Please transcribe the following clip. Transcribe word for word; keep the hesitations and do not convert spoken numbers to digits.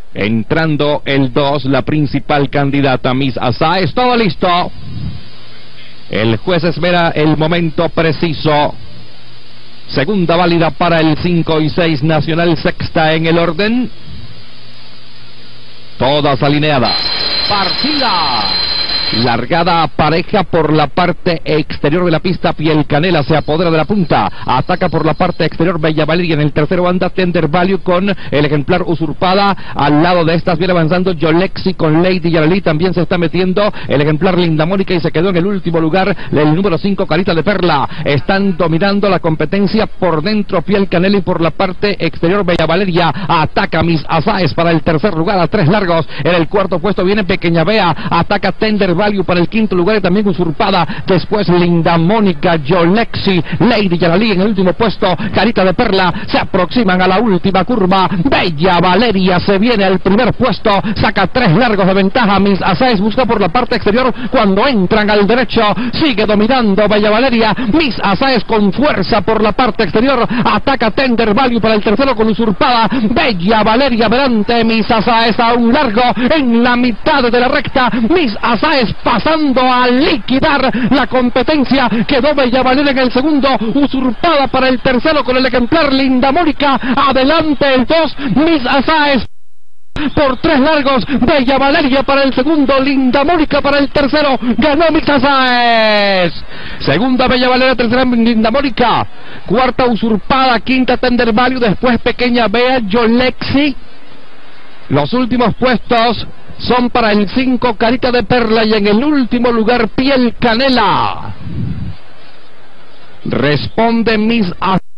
Entrando el dos, la principal candidata, Miss Asáez. Todo listo. El juez espera el momento preciso. Segunda válida para el cinco y seis, Nacional sexta en el orden. Todas alineadas. Partida. Largada pareja por la parte exterior de la pista. Piel Canela se apodera de la punta. Ataca por la parte exterior Bella Valeria. En el tercero anda Tender Value con el ejemplar Usurpada. Al lado de estas viene avanzando Yolexi con Lady Yaralí. También se está metiendo el ejemplar Linda Mónica y se quedó en el último lugar el número cinco, Carita de Perla. Están dominando la competencia por dentro Piel Canela y por la parte exterior Bella Valeria. Ataca Miss Asáez para el tercer lugar a tres largos. En el cuarto puesto viene Pequeña Bea. Ataca Tender Value para el quinto lugar y también Usurpada. Después Linda Mónica, Yolexi, Lady Yaralí en el último puesto. Carita de Perla. Se aproximan a la última curva. Bella Valeria se viene al primer puesto. Saca tres largos de ventaja. Miss Asáez busca por la parte exterior. Cuando entran al derecho sigue dominando Bella Valeria. Miss Asáez con fuerza por la parte exterior. Ataca Tender Value para el tercero con Usurpada. Bella Valeria delante. Miss Asáez a un largo en la mitad de la recta. Miss Asáez pasando a liquidar la competencia. Quedó Bella Valeria en el segundo. Usurpada para el tercero con el ejemplar Linda Mónica. Adelante el dos. Miss Asáez por tres largos. Bella Valeria para el segundo. Linda Mónica para el tercero. Ganó Miss Asáez. Segunda Bella Valeria, tercera Linda Mónica. Cuarta Usurpada. Quinta Tender Value. Después Pequeña Bea, Yolexi. Los últimos puestos son para el cinco, Carita de Perla, y en el último lugar Piel Canela. Responde Miss Asáez.